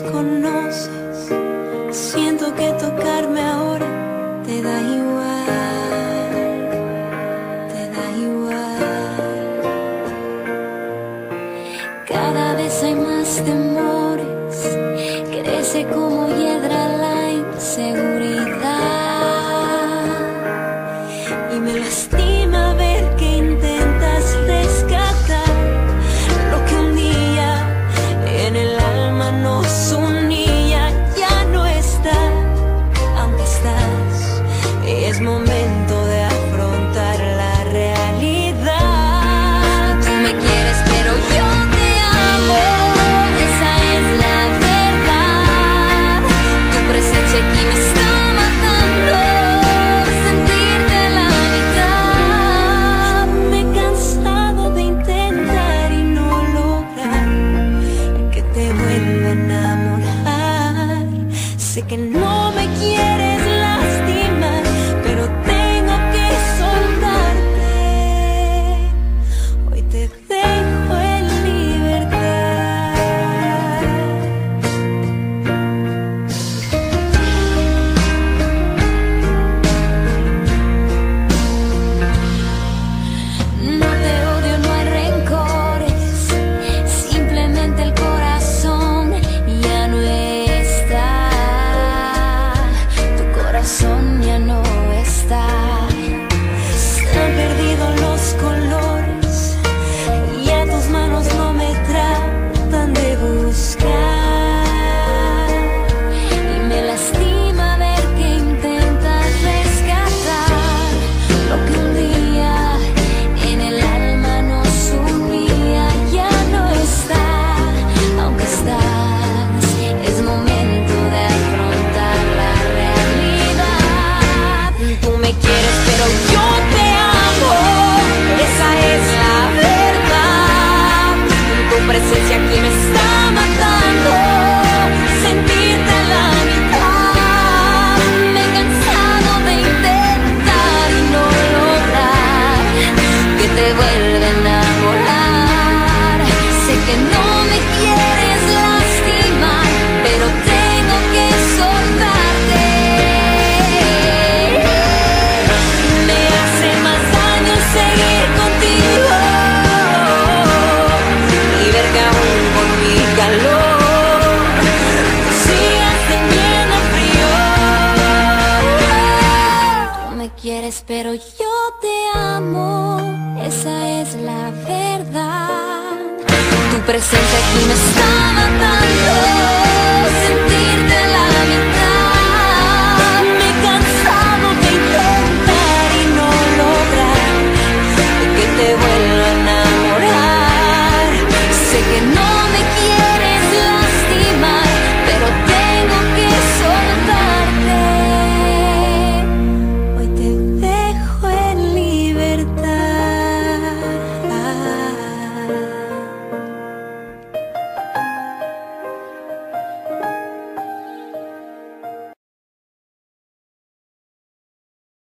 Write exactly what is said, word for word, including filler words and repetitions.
nos conoces. Siento que tocarme ahora te da igual, te da igual. Cada vez hay más temores, crece como hiedra la inseguridad. Y me lastima ver que intentas rescatar lo que un día en el alma nos unía. Ya no está, aunque estás, es momento de afrontar la realidad. Tú me quieres pero yo te amo, esa es la verdad. Tu presencia aquí me está matando, sentirte a la mitad. Me he cansado de intentar y no lograr que te vuelva a enamorar. Sé que no me quieres lastimar, pero tengo que soltarte. Hoy te dejo en libertad. No te odio, no hay rencores, simplemente el corazón ya no está. Tu corazón ya no está. Se han perdido los colores y a tus manos no me tratan de buscar. Y me lastima ver que intentas rescatar lo que un día en el alma nos unía. Ya no está, aunque estás, es momento de afrontar la realidad. Tú me quieres pero yo te amo, esa es la verdad. Tu presencia aquí me está matando, sentirte a la mitad. Me he cansado de intentar y no lograr que te vuelva a enamorar. Sé que no me quieres lastimar, pero tengo que soltarte. Me hace más daño seguir contigo y ver que aún con mi calor tú sigas teniendo frío. Tú me quieres pero yo te amo, esa es la verdad. Tu presencia aquí me está matando,